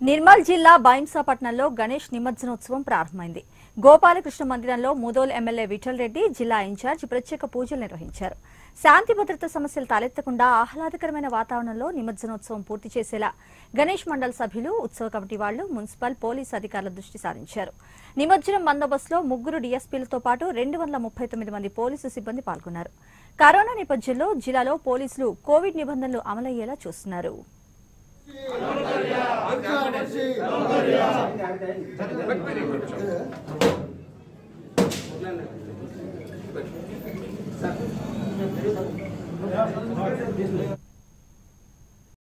నిర్మల్ జిల్లా బైంసాపట్నంలో గణేష్ నిమజ్జనోత్సవం ప్రారంభమైంది. గోపాలకృష్ణ మందిరంలో ముదోల్ ఎమ్మెల్యే విఠల్ రెడ్డి, జిల్లా ఇన్ఛార్జ్ ప్రత్యేక పూజలు నిర్వహించారు. శాంతి భద్రత సమస్యలు తలెత్తకుండా ఆహ్లాదకరమైన వాతావరణంలో నిమజ్జనోత్సవం పూర్తి చేసేలా గణేష్ మండల్ సభ్యులు, ఉత్సవ కమిటీ వాళ్లు, మున్సిపల్, పోలీసు అధికారుల దృష్టి సారించారు. నిమజ్జనం బందోబస్తులో 3 డీఎస్పీలతో పాటు 239 మంది పోలీసు సిబ్బంది పాల్గొన్నారు. కరోనా నేపథ్యంలో జిల్లాలో పోలీసులు కోవిడ్ నిబంధనలు అమలయ్యేలా చూస్తున్నారు. Sir.